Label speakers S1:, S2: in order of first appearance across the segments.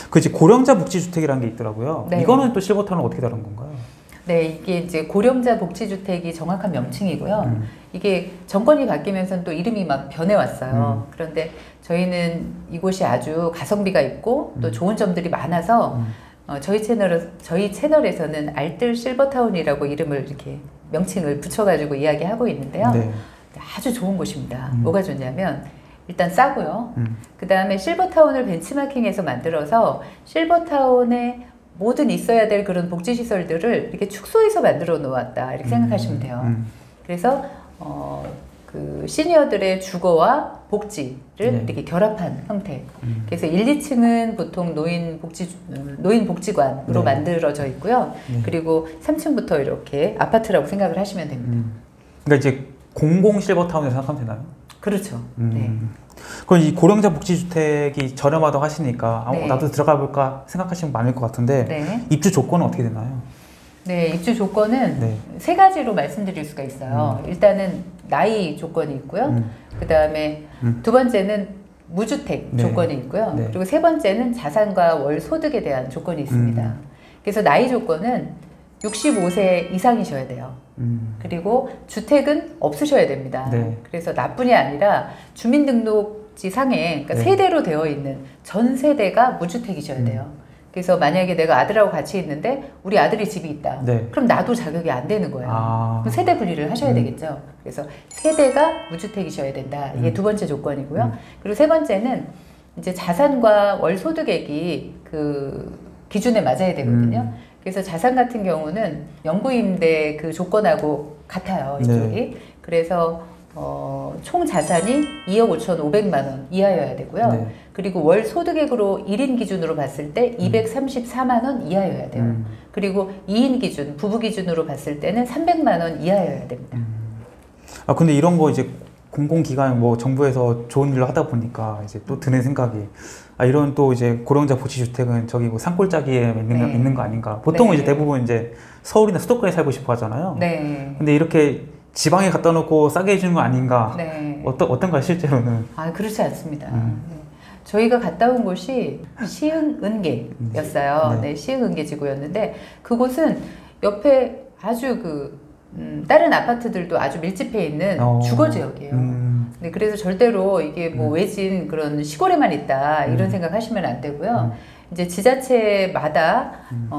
S1: 그 이제 고령자 복지주택이라는 게 있더라고요.
S2: 네.
S1: 이거는 또 실버타운은 어떻게 다른 건가요?
S2: 네, 이게 이제 고령자 복지주택이 정확한 명칭이고요. 이게 정권이 바뀌면서 또 이름이 막 변해왔어요. 그런데 저희는 이곳이 아주 가성비가 있고 또 좋은 점들이 많아서 저희 채널에서는 알뜰 실버타운이라고 이름을 이렇게 명칭을 붙여가지고 이야기하고 있는데요.
S1: 네.
S2: 아주 좋은 곳입니다. 뭐가 좋냐면 일단 싸고요. 그 다음에 실버타운을 벤치마킹해서 만들어서 실버타운에 모든 있어야 될 그런 복지시설들을 이렇게 축소해서 만들어 놓았다 이렇게 생각하시면 돼요. 그래서 그 시니어들의 주거와 복지를
S1: 네.
S2: 이렇게 결합한 형태. 그래서 1, 2층은 보통 노인복지관으로
S1: 네.
S2: 만들어져 있고요.
S1: 네.
S2: 그리고 3층부터 이렇게 아파트라고 생각을 하시면 됩니다.
S1: 그러니까 이제 공공 실버타운에서 생각하면 되나요?
S2: 그렇죠. 네.
S1: 그럼 이 고령자 복지주택이 저렴하다고 하시니까
S2: 네.
S1: 나도 들어가 볼까 생각하시는 분 많을 것 같은데
S2: 네.
S1: 입주 조건은 어떻게 되나요?
S2: 네, 입주 조건은
S1: 네.
S2: 세 가지로 말씀드릴 수가 있어요. 일단은 나이 조건이 있고요. 그 다음에 두 번째는 무주택
S1: 네.
S2: 조건이 있고요.
S1: 네.
S2: 그리고 세 번째는 자산과 월 소득에 대한 조건이 있습니다. 그래서 나이 조건은 65세 이상이셔야 돼요. 그리고 주택은 없으셔야 됩니다.
S1: 네.
S2: 그래서 나뿐이 아니라 주민등록지 상에 그러니까
S1: 네.
S2: 세대로 되어 있는 전 세대가 무주택이셔야 돼요. 그래서 만약에 내가 아들하고 같이 있는데 우리 아들이 집이 있다.
S1: 네.
S2: 그럼 나도 자격이 안 되는 거예요. 그럼 세대 분리를 하셔야 되겠죠. 그래서 세대가 무주택이셔야 된다. 이게 두 번째 조건이고요. 그리고 세 번째는 이제 자산과 월 소득액이 그 기준에 맞아야 되거든요. 그래서 자산 같은 경우는 영구임대 그 조건하고 같아요. 이쪽이.
S1: 네.
S2: 그래서 총 자산이 2억 5,500만 원 이하여야 되고요.
S1: 네.
S2: 그리고 월 소득액으로 1인 기준으로 봤을 때 234만 원 이하여야 돼요. 그리고 2인 기준, 부부 기준으로 봤을 때는 300만 원 이하여야 됩니다.
S1: 근데 이런 거 이제 공공기관 뭐 정부에서 좋은 일로 하다 보니까 이제 또 드는 생각이 이런 또 이제 고령자 복지주택은 저기 뭐 산골짜기에 있는 거 아닌가. 보통은
S2: 네.
S1: 이제 대부분 이제 서울이나 수도권에 살고 싶어 하잖아요.
S2: 네.
S1: 근데 이렇게 지방에 갖다 놓고 싸게 해주는 거 아닌가.
S2: 네.
S1: 어떤가요, 실제로는?
S2: 그렇지 않습니다. 네. 저희가 갔다 온 곳이 시흥은계였어요.
S1: 네.
S2: 네, 시흥은계지구였는데 그곳은 옆에 아주 다른 아파트들도 아주 밀집해 있는 주거 지역이에요. 네, 그래서 절대로 이게 뭐 외진 그런 시골에만 있다 이런 생각 하시면 안 되고요. 이제 지자체마다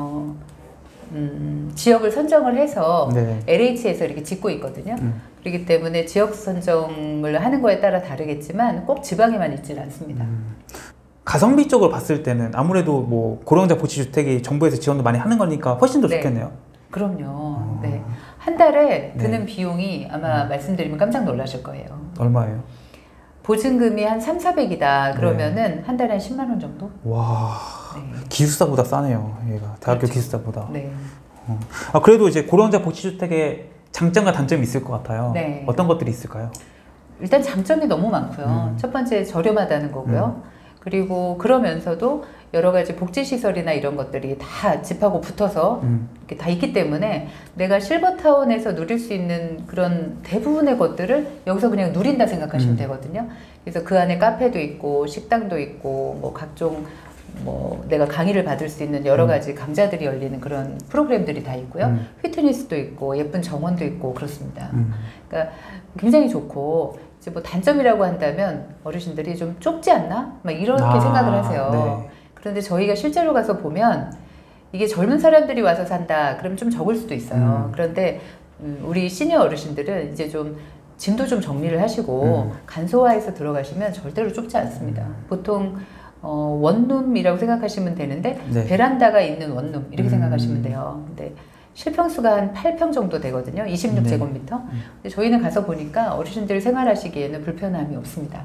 S2: 지역을 선정을 해서
S1: 네.
S2: LH에서 이렇게 짓고 있거든요. 그렇기 때문에 지역 선정을 하는 거에 따라 다르겠지만 꼭 지방에만 있지는 않습니다.
S1: 가성비 쪽으로 봤을 때는 아무래도 뭐 고령자 복지주택이 정부에서 지원도 많이 하는 거니까 훨씬 더
S2: 네.
S1: 좋겠네요.
S2: 그럼요. 네. 한 달에 드는
S1: 네.
S2: 비용이 아마 말씀드리면 깜짝 놀라실 거예요.
S1: 얼마예요?
S2: 보증금이 한 3,400이다. 그러면은 한 달에 한 10만 원 정도?
S1: 와,
S2: 네.
S1: 기숙사보다 싸네요. 얘가 대학교
S2: 그렇죠.
S1: 기숙사보다.
S2: 네.
S1: 그래도 이제 고령자 복지주택의 장점과 단점이 있을 것 같아요.
S2: 네.
S1: 어떤 것들이 있을까요?
S2: 일단 장점이 너무 많고요. 첫 번째 저렴하다는 거고요. 그리고 그러면서도 여러 가지 복지시설이나 이런 것들이 다 집하고 붙어서 이렇게 다 있기 때문에 내가 실버타운에서 누릴 수 있는 그런 대부분의 것들을 여기서 그냥 누린다 생각하시면 되거든요. 그래서 그 안에 카페도 있고 식당도 있고 뭐 각종 뭐 내가 강의를 받을 수 있는 여러 가지 강좌들이 열리는 그런 프로그램들이 다 있고요. 피트니스도 있고 예쁜 정원도 있고 그렇습니다. 그러니까 굉장히 좋고 이제 뭐 단점이라고 한다면 어르신들이 좀 좁지 않나? 막 이렇게 생각을 하세요.
S1: 네.
S2: 그런데 저희가 실제로 가서 보면 이게 젊은 사람들이 와서 산다 그러면 좀 적을 수도 있어요. 그런데 우리 시니어 어르신들은 이제 좀 짐도 좀 정리를 하시고 간소화해서 들어가시면 절대로 좁지 않습니다. 보통 원룸이라고 생각하시면 되는데
S1: 네.
S2: 베란다가 있는 원룸 이렇게 생각하시면 돼요. 근데 실평수가 한 8평 정도 되거든요. 26제곱미터. 근데 저희는 가서 보니까 어르신들 생활하시기에는 불편함이 없습니다.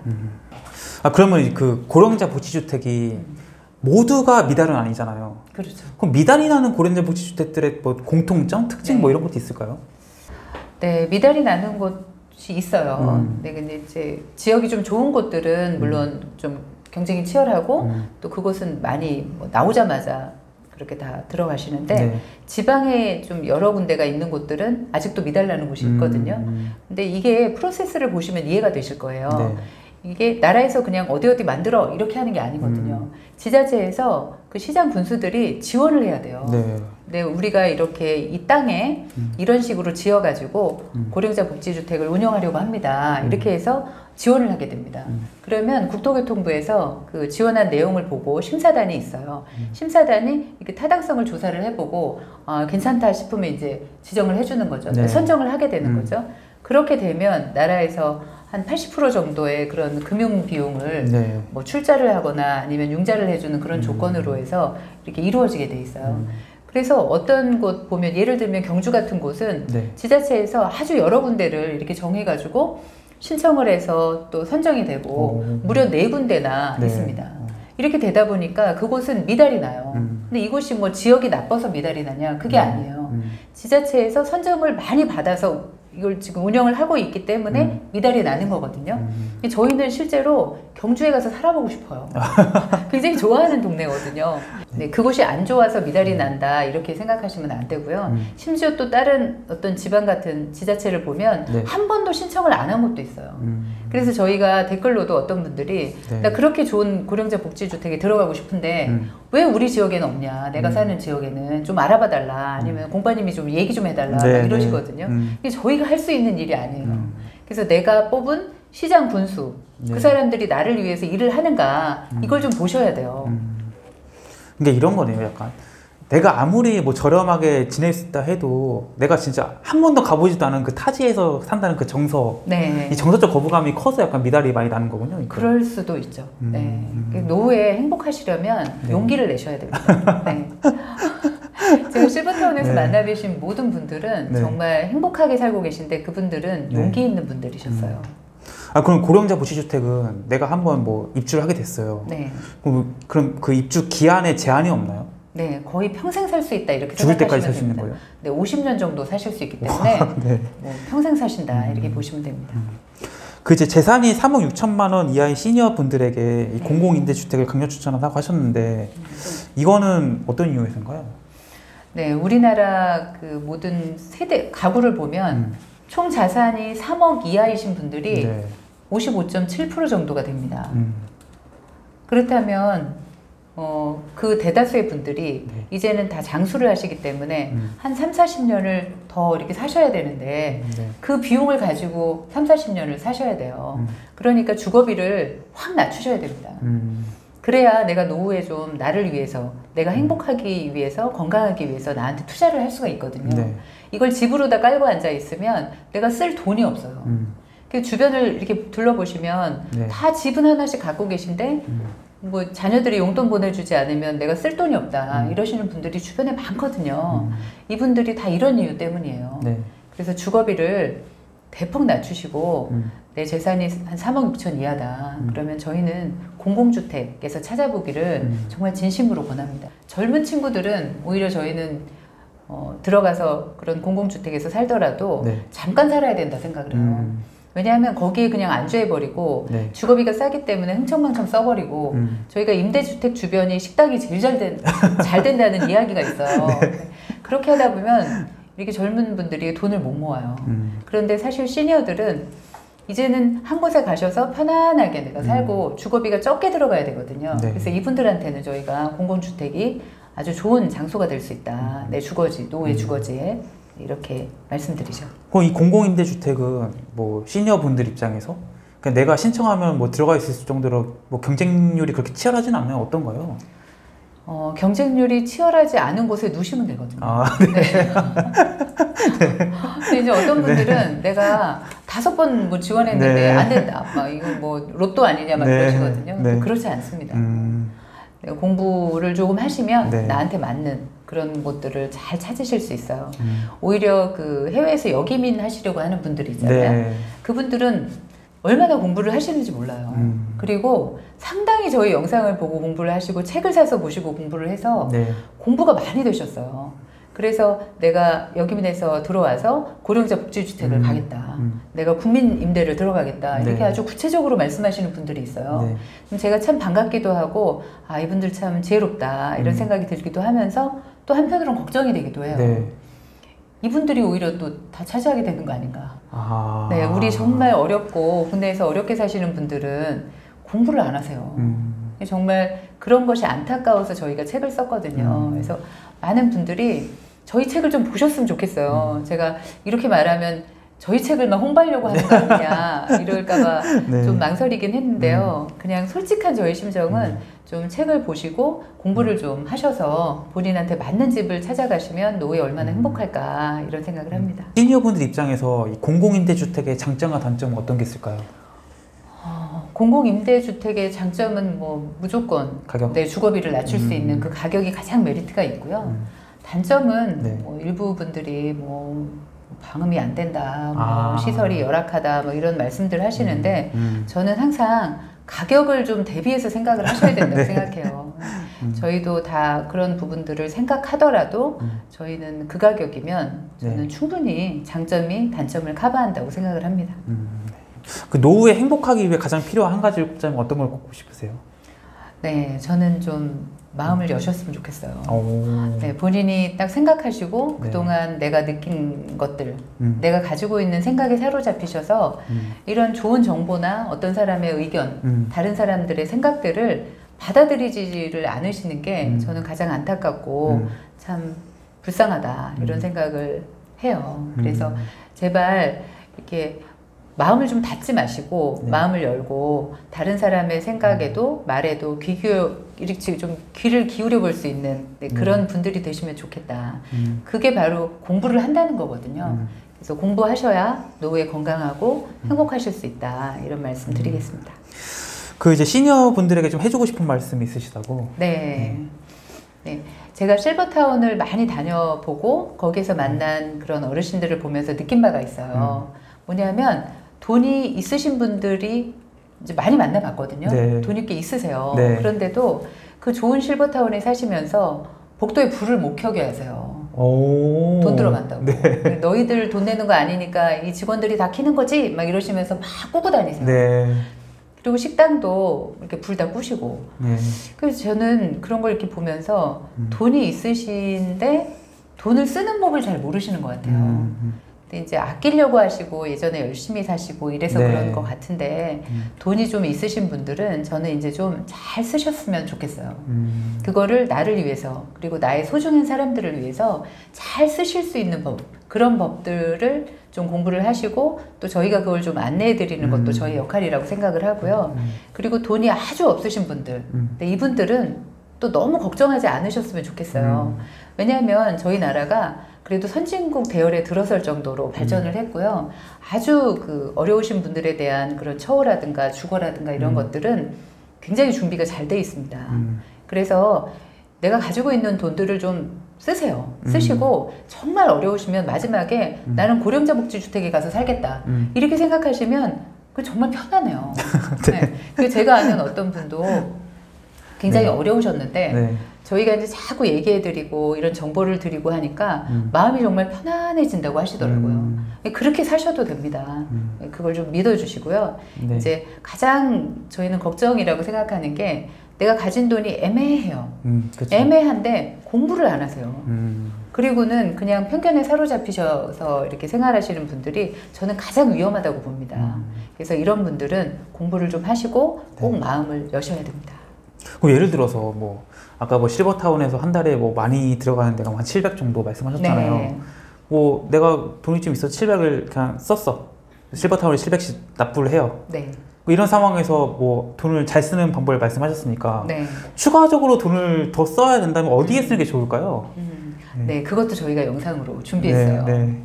S1: 그러면 그 고령자 복지주택이 모두가 미달은 아니잖아요.
S2: 그렇죠.
S1: 그럼 미달이 나는 고령자 복지주택들의 뭐 공통점, 특징
S2: 네.
S1: 뭐 이런 것도 있을까요?
S2: 네, 미달이 나는 곳이 있어요. 네, 근데 이제 지역이 좀 좋은 곳들은 물론 좀 경쟁이 치열하고 또 그곳은 많이 뭐 나오자마자 그렇게 다 들어가시는데
S1: 네.
S2: 지방에 좀 여러 군데가 있는 곳들은 아직도 미달나는 곳이 있거든요. 근데 이게 프로세스를 보시면 이해가 되실 거예요.
S1: 네.
S2: 이게 나라에서 그냥 어디 만들어 이렇게 하는 게 아니거든요. 지자체에서 그 시장 군수들이 지원을 해야 돼요.
S1: 네.
S2: 네, 우리가 이렇게 이 땅에 이런 식으로 지어가지고 고령자 복지주택을 운영하려고 합니다. 이렇게 해서 지원을 하게 됩니다. 그러면 국토교통부에서 그 지원한 내용을 보고 심사단이 있어요. 심사단이 이렇게 타당성을 조사를 해보고 괜찮다 싶으면 이제 지정을 해주는 거죠.
S1: 네.
S2: 선정을 하게 되는 거죠. 그렇게 되면 나라에서 한 80% 정도의 그런 금융 비용을
S1: 네.
S2: 뭐 출자를 하거나 아니면 융자를 해주는 그런 조건으로 해서 이렇게 이루어지게 돼 있어요. 그래서 어떤 곳 보면 예를 들면 경주 같은 곳은
S1: 네.
S2: 지자체에서 아주 여러 군데를 이렇게 정해가지고 신청을 해서 또 선정이 되고 무려 4군데나
S1: 네.
S2: 있습니다. 이렇게 되다 보니까 그곳은 미달이 나요. 근데 이곳이 뭐 지역이 나빠서 미달이 나냐? 그게 아니에요. 지자체에서 선정을 많이 받아서 이걸 지금 운영을 하고 있기 때문에 미달이 나는 거거든요. 저희는 실제로 경주에 가서 살아보고 싶어요. 굉장히 좋아하는 동네거든요. 네, 그곳이 안 좋아서 미달이 난다 이렇게 생각하시면 안 되고요. 심지어 또 다른 어떤 지방 같은 지자체를 보면
S1: 네.
S2: 한 번도 신청을 안 한 곳도 있어요. 그래서 저희가 댓글로도 어떤 분들이
S1: 네.
S2: 나 그렇게 좋은 고령자 복지주택에 들어가고 싶은데 왜 우리 지역에는 없냐? 내가 사는 지역에는 좀 알아봐 달라. 아니면 공파님이 좀 얘기 좀 해달라.
S1: 네,
S2: 막 이러시거든요. 이게 저희가 할 수 있는 일이 아니에요. 그래서 내가 뽑은 시장 군수
S1: 네.
S2: 그 사람들이 나를 위해서 일을 하는가 이걸 좀 보셔야 돼요.
S1: 그러니까 이런 거네요. 약간 내가 아무리 뭐 저렴하게 지낼 수 있다 해도 내가 진짜 한 번도 가보지도 않은 그 타지에서 산다는 그 정서,
S2: 네.
S1: 이 정서적 거부감이 커서 약간 미달이 많이 나는 거군요. 그러니까.
S2: 그럴 수도 있죠. 네. 노후에 행복하시려면
S1: 네.
S2: 용기를 내셔야 됩니다. 네. 제가 실버타운에서
S1: 네.
S2: 만나 뵈신 모든 분들은
S1: 네.
S2: 정말 행복하게 살고 계신데 그분들은
S1: 네.
S2: 용기 있는 분들이셨어요.
S1: 그럼 고령자 복지주택은 내가 한번 뭐 입주를 하게 됐어요.
S2: 네.
S1: 그럼 그 입주 기한에 제한이 없나요?
S2: 네, 거의 평생 살 수 있다 이렇게
S1: 죽을 때까지
S2: 생각하시면
S1: 살 수 있는
S2: 됩니다.
S1: 거예요?
S2: 네, 50년 정도 사실 수 있기 때문에
S1: 네.
S2: 뭐 평생 사신다 이렇게 보시면 됩니다.
S1: 그 이제 재산이 3억 6천만 원 이하의 시니어 분들에게 이 공공임대주택을 강력 추천한다고 하셨는데 이거는 어떤 이유에서인가요?
S2: 네, 우리나라 그 모든 세대 가구를 보면 총 자산이 3억 이하이신 분들이
S1: 네.
S2: 55.7% 정도가 됩니다. 그렇다면 그 대다수의 분들이
S1: 네.
S2: 이제는 다 장수를 하시기 때문에 한 3, 40년을 더 이렇게 사셔야 되는데
S1: 네.
S2: 그 비용을 가지고 3, 40년을 사셔야 돼요. 그러니까 주거비를 확 낮추셔야 됩니다. 그래야 내가 노후에 좀 나를 위해서 내가 행복하기 위해서 건강하기 위해서 나한테 투자를 할 수가 있거든요.
S1: 네.
S2: 이걸 집으로다 깔고 앉아 있으면 내가 쓸 돈이 없어요. 그 주변을 이렇게 둘러보시면
S1: 네.
S2: 다 집은 하나씩 갖고 계신데 뭐 자녀들이 용돈 보내주지 않으면 내가 쓸 돈이 없다 이러시는 분들이 주변에 많거든요. 이분들이 다 이런 이유 때문이에요.
S1: 네.
S2: 그래서 주거비를 대폭 낮추시고 내 재산이 한 3억 6천 이하다. 그러면 저희는 공공주택에서 찾아보기를 정말 진심으로 권합니다. 젊은 친구들은 오히려 저희는 들어가서 그런 공공주택에서 살더라도
S1: 네.
S2: 잠깐 살아야 된다 생각을 해요. 왜냐하면 거기에 그냥 안주해버리고
S1: 네.
S2: 주거비가 싸기 때문에 흥청망청 써버리고 저희가 임대주택 주변이 식당이 제일 잘 된다는 이야기가 있어요. 네. 그렇게 하다 보면 이렇게 젊은 분들이 돈을 못 모아요. 그런데 사실 시니어들은 이제는 한 곳에 가셔서 편안하게 내가 살고 주거비가 적게 들어가야 되거든요.
S1: 네.
S2: 그래서 이분들한테는 저희가 공공주택이 아주 좋은 장소가 될 수 있다. 내 주거지, 노후의 주거지에 이렇게 말씀드리죠.
S1: 그럼 이 공공임대주택은 뭐 시니어 분들 입장에서 그냥 내가 신청하면 뭐 들어가 있을 정도로 뭐 경쟁률이 그렇게 치열하진 않나요? 어떤가요?
S2: 경쟁률이 치열하지 않은 곳에 누시면 되거든요.
S1: 아,
S2: 네. 근데 이제 어떤 분들은 내가 5번 뭐 지원했는데
S1: 네.
S2: 안 된다. 막 이거 뭐 로또 아니냐 막
S1: 네.
S2: 그러시거든요.
S1: 네.
S2: 그렇지 않습니다. 네, 공부를 조금 하시면
S1: 네.
S2: 나한테 맞는 그런 곳들을 잘 찾으실 수 있어요. 오히려 그 해외에서 역이민 하시려고 하는 분들이 있잖아요.
S1: 네.
S2: 그분들은 얼마나 공부를 하시는지 몰라요. 그리고 상당히 저희 영상을 보고 공부를 하시고 책을 사서 보시고 공부를 해서
S1: 네.
S2: 공부가 많이 되셨어요. 그래서 내가 여기민에서 들어와서 고령자 복지주택을 가겠다. 내가 국민 임대를 들어가겠다. 이렇게
S1: 네.
S2: 아주 구체적으로 말씀하시는 분들이 있어요.
S1: 네.
S2: 그럼 제가 참 반갑기도 하고 아 이분들 참 지혜롭다 이런 생각이 들기도 하면서 또 한편으로는 걱정이 되기도 해요.
S1: 네.
S2: 이분들이 오히려 또 다 차지하게 되는 거 아닌가.
S1: 아.
S2: 네, 우리 정말 어렵고 국내에서 어렵게 사시는 분들은 공부를 안 하세요. 정말 그런 것이 안타까워서 저희가 책을 썼거든요. 그래서 많은 분들이 저희 책을 좀 보셨으면 좋겠어요. 제가 이렇게 말하면 저희 책을 막 홍보하려고 하는 거 아니냐 이럴까봐
S1: 네.
S2: 좀 망설이긴 했는데요. 그냥 솔직한 저희 심정은 좀 책을 보시고 공부를 좀 하셔서 본인한테 맞는 집을 찾아가시면 노후에 얼마나 행복할까 이런 생각을 합니다.
S1: 시니어분들 입장에서 이 공공임대주택의 장점과 단점은 어떤 게 있을까요?
S2: 공공임대주택의 장점은 뭐 무조건
S1: 가격?
S2: 내 주거비를 낮출 수 있는 그 가격이 가장 메리트가 있고요. 단점은
S1: 네.
S2: 뭐 일부 분들이 뭐 방음이 안 된다, 뭐
S1: 아.
S2: 시설이 열악하다, 뭐 이런 말씀들 하시는데 저는 항상 가격을 좀 대비해서 생각을 하셔야 된다고
S1: 네.
S2: 생각해요. 저희도 다 그런 부분들을 생각하더라도 저희는 그 가격이면 저는
S1: 네.
S2: 충분히 장점이 단점을 커버한다고 생각을 합니다.
S1: 그 노후에 행복하기 위해 가장 필요한 한 가지를 꼽자면 어떤 걸 꼽고 싶으세요?
S2: 네, 저는 좀 마음을 여셨으면 좋겠어요.
S1: 오.
S2: 네, 본인이 딱 생각하시고
S1: 네.
S2: 그동안 내가 느낀 것들, 내가 가지고 있는 생각에 사로잡히셔서 이런 좋은 정보나 어떤 사람의 의견, 다른 사람들의 생각들을 받아들이지를 않으시는 게 저는 가장 안타깝고 참 불쌍하다 이런 생각을 해요. 그래서 제발 이렇게 마음을 좀 닫지 마시고
S1: 네.
S2: 마음을 열고 다른 사람의 생각에도 말에도 이렇게 좀 귀를 기울여 볼 수 있는 그런 분들이 되시면 좋겠다. 그게 바로 공부를 한다는 거거든요. 그래서 공부하셔야 노후에 건강하고 행복하실 수 있다. 이런 말씀 드리겠습니다.
S1: 그 이제 시니어 분들에게 좀 해주고 싶은 말씀이 있으시다고?
S2: 네. 네. 제가 실버타운을 많이 다녀보고 거기서 만난 그런 어르신들을 보면서 느낀 바가 있어요. 뭐냐면 돈이 있으신 분들이 이제 많이 만나봤거든요.
S1: 네.
S2: 돈이 꽤 있으세요.
S1: 네.
S2: 그런데도 그 좋은 실버타운에 사시면서 복도에 불을 못 켜게 하세요.
S1: 오.
S2: 돈 들어간다고.
S1: 네.
S2: 너희들 돈 내는 거 아니니까 이 직원들이 다 켜는 거지? 막 이러시면서 막 끄고 다니세요.
S1: 네.
S2: 그리고 식당도 이렇게 불 다 끄시고.
S1: 네.
S2: 그래서 저는 그런 걸 이렇게 보면서 돈이 있으신데 돈을 쓰는 법을 잘 모르시는 것 같아요. 근데 이제 아끼려고 하시고 예전에 열심히 사시고 이래서
S1: 네.
S2: 그런 것 같은데 돈이 좀 있으신 분들은 저는 이제 좀 잘 쓰셨으면 좋겠어요. 그거를 나를 위해서 그리고 나의 소중한 사람들을 위해서 잘 쓰실 수 있는 법 그런 법들을 좀 공부를 하시고 또 저희가 그걸 좀 안내해 드리는 것도 저희 역할이라고 생각을 하고요. 그리고 돈이 아주 없으신 분들 근데 이분들은 또 너무 걱정하지 않으셨으면 좋겠어요. 왜냐하면 저희 나라가 그래도 선진국 대열에 들어설 정도로 발전을 했고요. 아주 그 어려우신 분들에 대한 그런 처우라든가 주거라든가 이런 것들은 굉장히 준비가 잘 돼 있습니다. 그래서 내가 가지고 있는 돈들을 좀 쓰세요. 쓰시고 정말 어려우시면 마지막에 나는 고령자 복지주택에 가서 살겠다. 이렇게 생각하시면 그 정말 편하네요. 네. 그 제가 아는 어떤 분도 굉장히
S1: 네.
S2: 어려우셨는데
S1: 네.
S2: 저희가 이제 자꾸 얘기해드리고 이런 정보를 드리고 하니까 마음이 정말 편안해진다고 하시더라고요. 그렇게 사셔도 됩니다. 그걸 좀 믿어주시고요.
S1: 네.
S2: 이제 가장 저희는 걱정이라고 생각하는 게 내가 가진 돈이 애매해요.
S1: 그쵸.
S2: 애매한데 공부를 안 하세요. 그리고는 그냥 편견에 사로잡히셔서 이렇게 생활하시는 분들이 저는 가장 위험하다고 봅니다. 그래서 이런 분들은 공부를 좀 하시고 꼭
S1: 네.
S2: 마음을 여셔야 됩니다.
S1: 그럼 예를 들어서 뭐 아까 뭐 실버타운에서 한 달에 뭐 많이 들어가는 데가 한 700 정도 말씀하셨잖아요.
S2: 네.
S1: 뭐 내가 돈이 좀 있어 700을 그냥 썼어. 실버타운에 700씩 납부를 해요.
S2: 네.
S1: 뭐 이런 상황에서 뭐 돈을 잘 쓰는 방법을 말씀하셨으니까
S2: 네.
S1: 추가적으로 돈을 더 써야 된다면 어디에 쓰는 게 좋을까요?
S2: 네, 그것도 저희가 영상으로 준비했어요.
S1: 네, 네.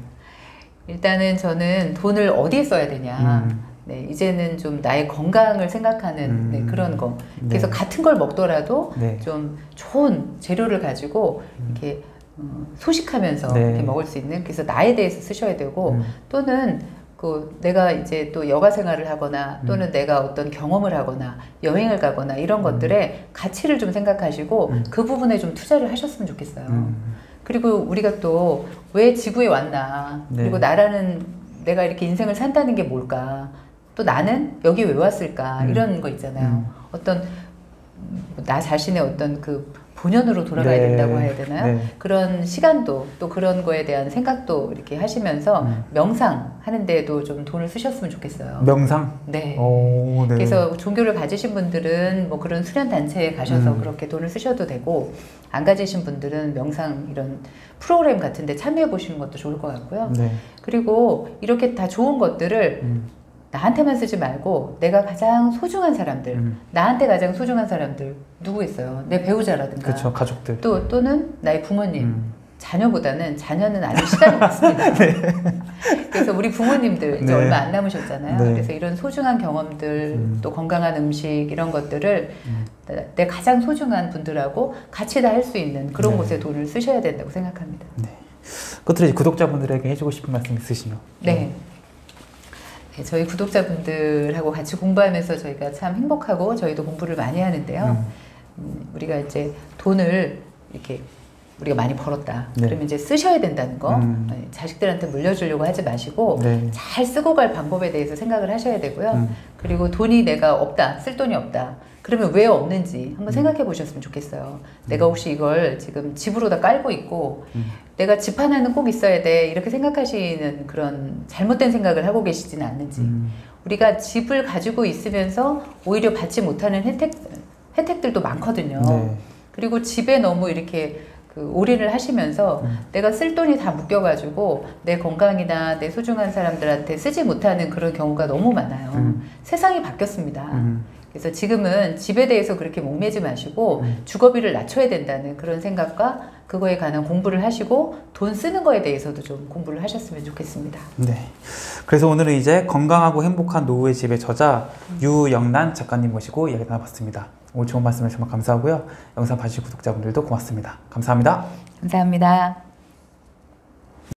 S2: 일단은 저는 돈을 어디에 써야 되냐. 네, 이제는 좀 나의 건강을 생각하는 네, 그런 거. 그래서
S1: 네.
S2: 같은 걸 먹더라도
S1: 네.
S2: 좀 좋은 재료를 가지고 이렇게 소식하면서
S1: 네.
S2: 이렇게 먹을 수 있는. 그래서 나에 대해서 쓰셔야 되고 또는 그 내가 이제 또 여가 생활을 하거나 또는 내가 어떤 경험을 하거나 여행을 가거나 이런 것들의 가치를 좀 생각하시고 그 부분에 좀 투자를 하셨으면 좋겠어요. 그리고 우리가 또 왜 지구에 왔나
S1: 네.
S2: 그리고 나라는 내가 이렇게 인생을 산다는 게 뭘까 또 나는 여기 왜 왔을까 이런 거 있잖아요. 어떤 나 자신의 어떤 그 본연으로 돌아가야
S1: 네.
S2: 된다고 해야 되나요?
S1: 네.
S2: 그런 시간도 또 그런 거에 대한 생각도 이렇게 하시면서 명상 하는 데에도 좀 돈을 쓰셨으면 좋겠어요.
S1: 명상?
S2: 네.
S1: 오, 네.
S2: 그래서 종교를 가지신 분들은 뭐 그런 수련 단체에 가셔서 그렇게 돈을 쓰셔도 되고, 안 가지신 분들은 명상 이런 프로그램 같은 데 참여해 보시는 것도 좋을 것 같고요.
S1: 네.
S2: 그리고 이렇게 다 좋은 것들을 나한테만 쓰지 말고 내가 가장 소중한 사람들, 나한테 가장 소중한 사람들 누구 있어요? 내 배우자라든가,
S1: 그렇죠. 가족들.
S2: 또는 나의 부모님, 자녀보다는 자녀는 아직 시간이 많습니다.
S1: 네.
S2: 그래서 우리 부모님들 이제
S1: 네.
S2: 얼마 안 남으셨잖아요.
S1: 네.
S2: 그래서 이런 소중한 경험들, 또 건강한 음식 이런 것들을 내 가장 소중한 분들하고 같이 다 할 수 있는 그런
S1: 네.
S2: 곳에 돈을 쓰셔야 된다고 생각합니다.
S1: 네. 끝으로 이제 구독자분들에게 해주고 싶은 말씀 있으시면.
S2: 네. 네, 저희 구독자분들하고 같이 공부하면서 저희가 참 행복하고 저희도 공부를 많이 하는데요. 우리가 이제 돈을 이렇게 우리가 많이 벌었다.
S1: 네.
S2: 그러면 이제 쓰셔야 된다는 거. 자식들한테 물려주려고 하지 마시고
S1: 네.
S2: 잘 쓰고 갈 방법에 대해서 생각을 하셔야 되고요. 그리고 돈이 내가 없다, 쓸 돈이 없다. 그러면 왜 없는지 한번 생각해 보셨으면 좋겠어요. 내가 혹시 이걸 지금 집으로 다 깔고 있고 내가 집 하나는 꼭 있어야 돼 이렇게 생각하시는 그런 잘못된 생각을 하고 계시지는 않는지. 우리가 집을 가지고 있으면서 오히려 받지 못하는 혜택들도 많거든요.
S1: 네.
S2: 그리고 집에 너무 이렇게 올인을 하시면서 내가 쓸 돈이 다 묶여가지고 내 건강이나 내 소중한 사람들한테 쓰지 못하는 그런 경우가 너무 많아요. 세상이 바뀌었습니다. 그래서 지금은 집에 대해서 그렇게 목매지 마시고 주거비를 낮춰야 된다는 그런 생각과 그거에 관한 공부를 하시고 돈 쓰는 거에 대해서도 좀 공부를 하셨으면 좋겠습니다.
S1: 네. 그래서 오늘은 이제 건강하고 행복한 노후의 집의 저자 유영란 작가님 모시고 이야기 나눠봤습니다. 오늘 좋은 말씀을 정말 감사하고요. 영상 봐주신 구독자분들도 고맙습니다. 감사합니다.
S2: 감사합니다.